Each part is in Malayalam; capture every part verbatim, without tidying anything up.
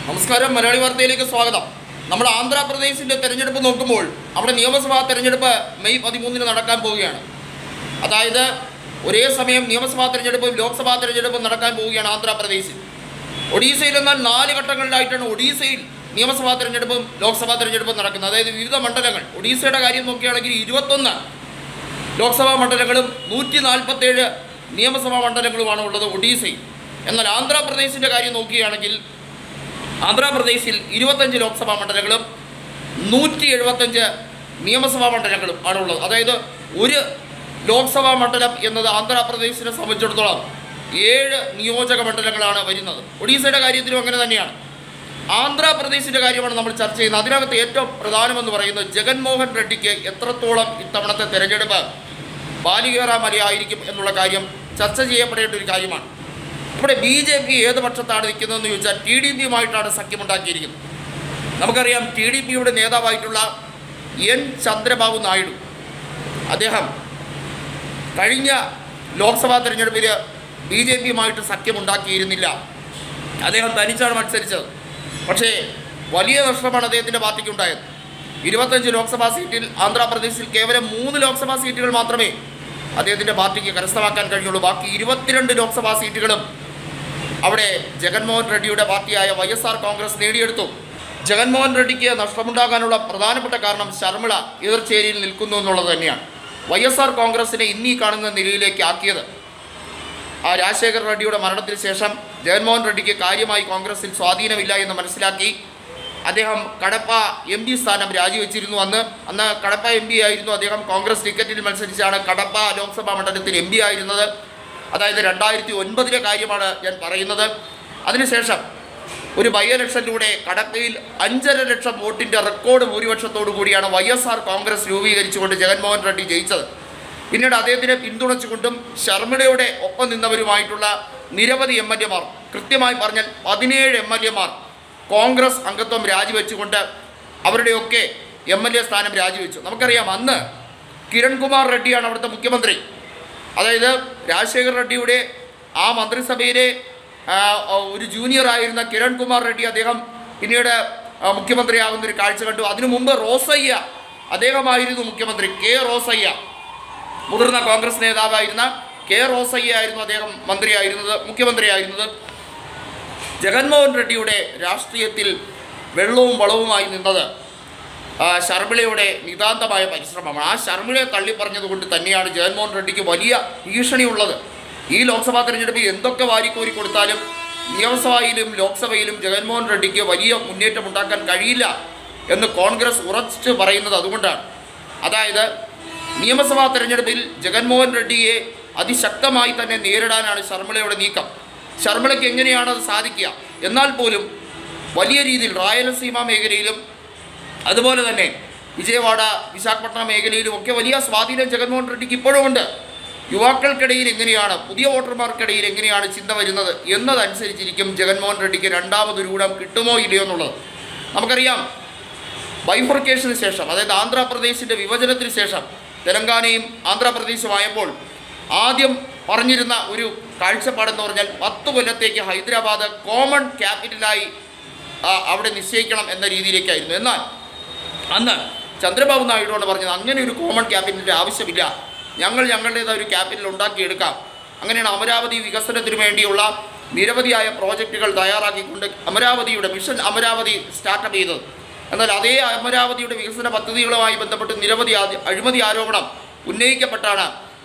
നമസ്കാരം, മലയാളി വാർത്തയിലേക്ക് സ്വാഗതം. നമ്മൾ ആന്ധ്രാപ്രദേശിൻ്റെ തെരഞ്ഞെടുപ്പ് നോക്കുമ്പോൾ അവിടെ നിയമസഭാ തെരഞ്ഞെടുപ്പ് മെയ് പതിമൂന്നിന് നടക്കാൻ പോവുകയാണ്. അതായത് ഒരേ സമയം നിയമസഭാ തെരഞ്ഞെടുപ്പും ലോക്സഭാ തെരഞ്ഞെടുപ്പും നടക്കാൻ പോവുകയാണ് ആന്ധ്രാപ്രദേശിൽ. ഒഡീസയിൽ എന്നാൽ നാല് ഘട്ടങ്ങളിലായിട്ടാണ് ഒഡീസയിൽ നിയമസഭാ തെരഞ്ഞെടുപ്പും ലോക്സഭാ തെരഞ്ഞെടുപ്പും നടക്കുന്നത്. അതായത് വിവിധ മണ്ഡലങ്ങൾ. ഒഡീസയുടെ കാര്യം നോക്കുകയാണെങ്കിൽ ഇരുപത്തൊന്ന് ലോക്സഭാ മണ്ഡലങ്ങളും നൂറ്റി നാൽപ്പത്തേഴ് നിയമസഭാ മണ്ഡലങ്ങളുമാണ് ഉള്ളത് ഒഡീസയിൽ. എന്നാൽ ആന്ധ്രാപ്രദേശിൻ്റെ കാര്യം നോക്കുകയാണെങ്കിൽ ആന്ധ്രാപ്രദേശിൽ ഇരുപത്തഞ്ച് ലോക്സഭാ മണ്ഡലങ്ങളും നൂറ്റി എഴുപത്തഞ്ച് നിയമസഭാ മണ്ഡലങ്ങളും ആണുള്ളത്. അതായത് ഒരു ലോക്സഭാ മണ്ഡലം എന്നത് ആന്ധ്രാപ്രദേശിനെ സംബന്ധിച്ചിടത്തോളം ഏഴ് നിയോജക മണ്ഡലങ്ങളാണ് വരുന്നത്. ഒഡീസയുടെ കാര്യത്തിലും അങ്ങനെ തന്നെയാണ്. ആന്ധ്രാപ്രദേശിൻ്റെ കാര്യമാണ് നമ്മൾ ചർച്ച ചെയ്യുന്നത്. അതിനകത്ത് ഏറ്റവും പ്രധാനമെന്ന് പറയുന്നത് ജഗൻമോഹൻ റെഡ്ഡിക്ക് എത്രത്തോളം ഇത്തവണത്തെ തെരഞ്ഞെടുപ്പ് ബാലികേറാമലയായിരിക്കും എന്നുള്ള കാര്യം ചർച്ച ചെയ്യപ്പെടേണ്ട ഒരു കാര്യമാണ്. ഇവിടെ ബി ജെ പി ഏത് പക്ഷത്താണ് നിൽക്കുന്നതെന്ന് ചോദിച്ചാൽ ടി ഡി പിയുമായിട്ടാണ് സഖ്യമുണ്ടാക്കിയിരിക്കുന്നത്. നമുക്കറിയാം, ടി ഡി പിയുടെ നേതാവായിട്ടുള്ള എൻ ചന്ദ്രബാബു നായിഡു അദ്ദേഹം കഴിഞ്ഞ ലോക്സഭാ തെരഞ്ഞെടുപ്പിൽ ബി ജെ പിയുമായിട്ട് സഖ്യമുണ്ടാക്കിയിരുന്നില്ല. അദ്ദേഹം തനിച്ചാണ് മത്സരിച്ചത്. പക്ഷേ വലിയ നഷ്ടമാണ് അദ്ദേഹത്തിൻ്റെ പാർട്ടിക്ക് ഉണ്ടായത്. ഇരുപത്തഞ്ച് ലോക്സഭാ സീറ്റിൽ ആന്ധ്രാപ്രദേശിൽ കേവലം മൂന്ന് ലോക്സഭാ സീറ്റുകൾ മാത്രമേ അദ്ദേഹത്തിൻ്റെ പാർട്ടിക്ക് കരസ്ഥമാക്കാൻ കഴിഞ്ഞുള്ളൂ. ബാക്കി ഇരുപത്തിരണ്ട് ലോക്സഭാ സീറ്റുകളും അവിടെ ജഗൻമോഹൻ റെഡ്ഡിയുടെ പാർട്ടിയായ വൈ എസ് ആർ കോൺഗ്രസ് നേടിയെടുത്തു. ജഗൻമോഹൻ റെഡ്ഡിക്ക് നഷ്ടമുണ്ടാകാനുള്ള പ്രധാനപ്പെട്ട കാരണം ശർമിള എതിർചേരിയിൽ നിൽക്കുന്നു എന്നുള്ളത് തന്നെയാണ്. വൈ എസ് ആർ കോൺഗ്രസിനെ ഇന്നീ കാണുന്ന നിലയിലേക്ക് ആക്കിയത്. ആ രാജശേഖർ റെഡ്ഡിയുടെ മരണത്തിന് ശേഷം ജഗൻമോഹൻ റെഡ്ഡിക്ക് കാര്യമായി കോൺഗ്രസിൽ സ്വാധീനമില്ല എന്ന് മനസ്സിലാക്കി അദ്ദേഹം കടപ്പ എം പി സ്ഥാനം രാജിവെച്ചിരുന്നു. അന്ന് അന്ന് കടപ്പ എം പി ആയിരുന്നു അദ്ദേഹം. കോൺഗ്രസ് ടിക്കറ്റിൽ മത്സരിച്ചാണ് കടപ്പ ലോക്സഭാ മണ്ഡലത്തിൽ എം പി ആയിരുന്നത്. അതായത് രണ്ടായിരത്തി ഒൻപതിലെ കാര്യമാണ് ഞാൻ പറയുന്നത്. അതിനുശേഷം ഒരു ബൈ ഇലക്ഷനിലൂടെ കടപ്പയിൽ അഞ്ചര ലക്ഷം വോട്ടിൻ്റെ റെക്കോർഡ് ഭൂരിപക്ഷത്തോടു കൂടിയാണ് വൈ എസ് ആർ കോൺഗ്രസ് രൂപീകരിച്ചുകൊണ്ട് ജഗൻമോഹൻ റെഡ്ഡി ജയിച്ചത്. പിന്നീട് അദ്ദേഹത്തിനെ പിന്തുണച്ചുകൊണ്ടും ശർമിളയുടെ ഒപ്പം നിന്നവരുമായിട്ടുള്ള നിരവധി എം എൽ എമാർ, കൃത്യമായി പറഞ്ഞാൽ പതിനേഴ് എം എൽ എമാർ കോൺഗ്രസ് അംഗത്വം രാജിവെച്ചുകൊണ്ട് അവരുടെയൊക്കെ എം എൽ എ സ്ഥാനം രാജിവെച്ചു. നമുക്കറിയാം, അന്ന് കിരൺകുമാർ റെഡ്ഡിയാണ് അവിടുത്തെ മുഖ്യമന്ത്രി. അതായത് രാജശേഖർ റെഡ്ഡിയുടെ ആ മന്ത്രിസഭയിലെ ഒരു ജൂനിയർ ആയിരുന്ന കിരൺകുമാർ റെഡ്ഡി അദ്ദേഹം പിന്നീട് മുഖ്യമന്ത്രിയാകുന്ന ഒരു കാഴ്ച കണ്ടു. അതിനു മുമ്പ് റോസയ്യ അദ്ദേഹമായിരുന്നു മുഖ്യമന്ത്രി. കെ റോസയ്യ, മുതിർന്ന കോൺഗ്രസ് നേതാവായിരുന്ന കെ റോസയ്യ ആയിരുന്നു അദ്ദേഹം മന്ത്രിയായിരുന്നത്, മുഖ്യമന്ത്രിയായിരുന്നത്. ജഗൻമോഹൻ റെഡ്ഡിയുടെ രാഷ്ട്രീയത്തിൽ വെള്ളവും വളവുമായി നിന്നത് ശർമിളയുടെ നിതാന്തമായ പരിശ്രമമാണ്. ആ ശർമിളയെ തള്ളിപ്പറഞ്ഞതുകൊണ്ട് തന്നെയാണ് ജഗൻമോഹൻ റെഡ്ഡിക്ക് വലിയ ഭീഷണിയുള്ളത്. ഈ ലോക്സഭാ തെരഞ്ഞെടുപ്പിൽ എന്തൊക്കെ വാരിക്കോരി കൊടുത്താലും നിയമസഭയിലും ലോക്സഭയിലും ജഗൻമോഹൻ റെഡ്ഡിക്ക് വലിയ മുന്നേറ്റം ഉണ്ടാക്കാൻ കഴിയില്ല എന്ന് കോൺഗ്രസ് ഉറച്ചു പറയുന്നത് അതുകൊണ്ടാണ്. അതായത് നിയമസഭാ തെരഞ്ഞെടുപ്പിൽ ജഗൻമോഹൻ റെഡ്ഡിയെ അതിശക്തമായി തന്നെ നേരിടാനാണ് ശർമിളയുടെ നീക്കം. ശർമിളയ്ക്ക് എങ്ങനെയാണ് അത് സാധിക്കുക? എന്നാൽ പോലും വലിയ രീതിയിൽ റായലസീമ മേഖലയിലും അതുപോലെ തന്നെ വിജയവാഡ, വിശാഖപട്ടണം മേഖലയിലും ഒക്കെ വലിയ സ്വാധീനം ജഗൻമോഹൻ റെഡ്ഡിക്ക് ഇപ്പോഴും ഉണ്ട്. യുവാക്കൾക്കിടയിൽ എങ്ങനെയാണ്, പുതിയ വോട്ടർമാർക്കിടയിൽ എങ്ങനെയാണ് ചിന്ത വരുന്നത് എന്നതനുസരിച്ചിരിക്കും ജഗൻമോഹൻ റെഡ്ഡിക്ക് രണ്ടാമതൊരു ഊഴം കിട്ടുമോ ഇല്ലയോ എന്നുള്ളത്. നമുക്കറിയാം, ബൈഫർക്കേഷന് ശേഷം, അതായത് ആന്ധ്രാപ്രദേശിൻ്റെ വിഭജനത്തിന് ശേഷം തെലങ്കാനയും ആന്ധ്രാപ്രദേശുമായപ്പോൾ ആദ്യം പറഞ്ഞിരുന്ന ഒരു കാഴ്ചപ്പാടെന്ന് പറഞ്ഞാൽ പത്ത് കൊല്ലത്തേക്ക് ഹൈദരാബാദ് കോമൺ ക്യാപിറ്റലായി അവിടെ നിശ്ചയിക്കണം എന്ന രീതിയിലേക്കായിരുന്നു. എന്നാൽ അന്ന് ചന്ദ്രബാബു നായിഡുവാണ് പറഞ്ഞത് അങ്ങനെ ഒരു കോമൺ ക്യാപിറ്റലിൻ്റെ ആവശ്യമില്ല, ഞങ്ങൾ ഞങ്ങളുടേതായ ഒരു ക്യാപിറ്റൽ ഉണ്ടാക്കിയെടുക്കാം. അങ്ങനെയാണ് അമരാവതി വികസനത്തിന് വേണ്ടിയുള്ള നിരവധിയായ പ്രോജക്റ്റുകൾ തയ്യാറാക്കിക്കൊണ്ട് അമരാവതിയുടെ മിഷൻ അമരാവതി സ്റ്റാർട്ടപ്പ് ചെയ്തത്. എന്നാൽ അതേ അമരാവതിയുടെ വികസന പദ്ധതികളുമായി ബന്ധപ്പെട്ട് നിരവധി അഴിമതി ആരോപണം ഉന്നയിക്കപ്പെട്ടാണ്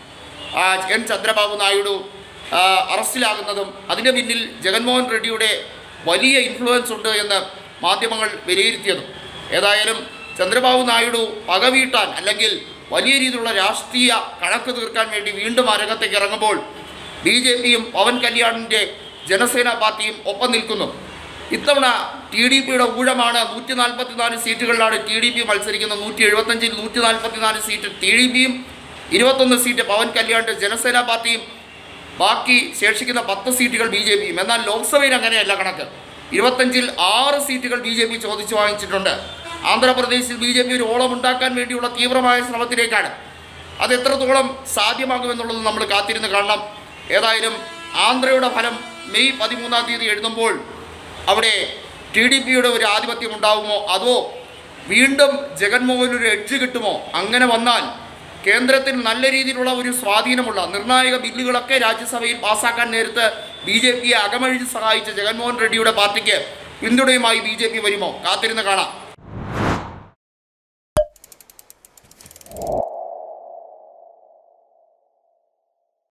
എൻ ചന്ദ്രബാബു നായിഡു അറസ്റ്റിലാകുന്നതും അതിന് പിന്നിൽ ജഗൻമോഹൻ റെഡ്ഡിയുടെ വലിയ ഇൻഫ്ലുവൻസ് ഉണ്ട് എന്ന് മാധ്യമങ്ങൾ വിലയിരുത്തിയതും. ഏതായാലും ചന്ദ്രബാബു നായിഡു പകവീട്ടാൻ അല്ലെങ്കിൽ വലിയ രീതിയിലുള്ള രാഷ്ട്രീയ കണക്ക് തീർക്കാൻ വേണ്ടി വീണ്ടും ആ രംഗത്തേക്ക് ഇറങ്ങുമ്പോൾ ബി ജെ പിയും പവൻ കല്യാണിൻ്റെ ജനസേന പാർട്ടിയും ഒപ്പം നിൽക്കുന്നു. ഇത്തവണ ടി ഡി പിയുടെ ഊഴമാണ്. നൂറ്റി നാൽപ്പത്തി നാല് സീറ്റുകളിലാണ് ടി ഡി പി മത്സരിക്കുന്നത്. നൂറ്റി എഴുപത്തഞ്ചിൽ നൂറ്റി നാൽപ്പത്തി നാല് സീറ്റ് ടി ഡി പിയും ഇരുപത്തൊന്ന് സീറ്റ് പവൻ കല്യാണിൻ്റെ ജനസേന പാർട്ടിയും, ബാക്കി ശേഷിക്കുന്ന പത്ത് സീറ്റുകൾ ബി ജെ പിയും. എന്നാൽ ലോക്സഭയിൽ അങ്ങനെയല്ല കണക്ക്. ഇരുപത്തഞ്ചിൽ ആറ് സീറ്റുകൾ ബി ജെ പി ചോദിച്ചു വാങ്ങിച്ചിട്ടുണ്ട്. ആന്ധ്രാപ്രദേശിൽ ബി ജെ പി ഒരു ഓളം ഉണ്ടാക്കാൻ വേണ്ടിയുള്ള തീവ്രമായ ശ്രമത്തിലേക്കാണ്. അത് എത്രത്തോളം സാധ്യമാകുമെന്നുള്ളത് നമ്മൾ കാത്തിരുന്ന് കാണണം. ഏതായാലും ആന്ധ്രയുടെ ഫലം മെയ് പതിമൂന്നാം തീയതി എഴുതുമ്പോൾ അവിടെ ടി ഡി പിയുടെ ഒരു ആധിപത്യം ഉണ്ടാകുമോ, അതോ വീണ്ടും ജഗൻമോഹനൊരു എഡ്ജ് കിട്ടുമോ? അങ്ങനെ വന്നാൽ കേന്ദ്രത്തിൽ നല്ല രീതിയിലുള്ള ഒരു സ്വാധീനമുള്ള നിർണായക ബില്ലുകളൊക്കെ രാജ്യസഭയിൽ പാസ്സാക്കാൻ നേരത്ത് ബി ജെ പിയെ അകമഴിഞ്ഞ് സഹായിച്ച ജഗൻമോഹൻ റെഡ്ഡിയുടെ പാർട്ടിക്ക് പിന്തുണയുമായി ബി ജെ പി വരുമോ? കാത്തിരുന്ന് കാണാം.